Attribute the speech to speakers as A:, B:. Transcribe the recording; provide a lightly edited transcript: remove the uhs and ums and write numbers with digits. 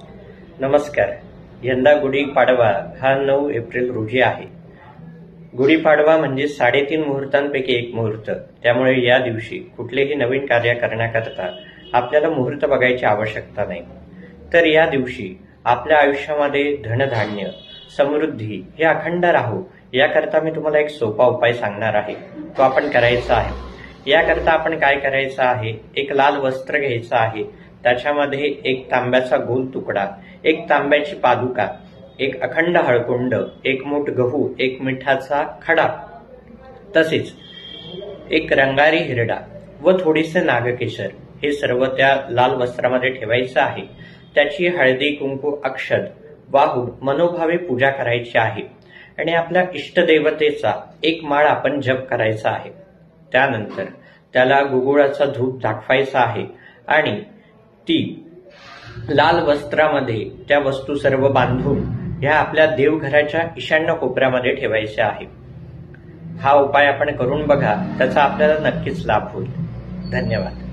A: नमस्कार. यंदा गुढीपाडवा हा 9 एप्रिल रोजी आहे. गुढीपाडवा म्हणजे 3.5 मुहूर्तांपैकी एक मुहूर्त. त्यामुळे या दिवशी कुठलेही नवीन कार्य करण्याकरता आपल्याला मुहूर्त बघायची आवश्यकता नाही. तर या दिवशी आपल्या आयुष्यामध्ये धनधान्य, समृद्धी हे अखंड राहो याकरता मी तुम्हाला एक सोपा उपाय सांगणार आहे. तो आपण करायचा आहे. याकरता आपण काय करायचं आहे, एक लाल वस्त्र घ्यायचं आहे. त्याच्यामध्ये एक तांब्याचा गोल तुकडा, एक तांब्याची पादुका, एक अखंड हळकुंड, एक मूठ गहू, एक मिठाचा खडा, तसेच एक रंगारी हिरडा व थोडेसे नागकेशर हे सर्व त्या लाल वस्त्रामध्ये ठेवायचं आहे. त्याची हळदी कुंकू अक्षत वाहून मनोभावे पूजा करायची आहे आणि आपल्या इष्टदेवतेचा एक माळ आपण जप करायचा आहे. त्यानंतर त्याला गुगुळाचा धूप दाखवायचा आहे आणि ती लाल वस्त्रामध्ये त्या वस्तू सर्व बांधून ह्या आपल्या देवघराच्या ईशान्य कोपऱ्यामध्ये ठेवायच्या आहे. हा उपाय आपण करून बघा, त्याचा आपल्याला नक्कीच लाभ होईल. धन्यवाद.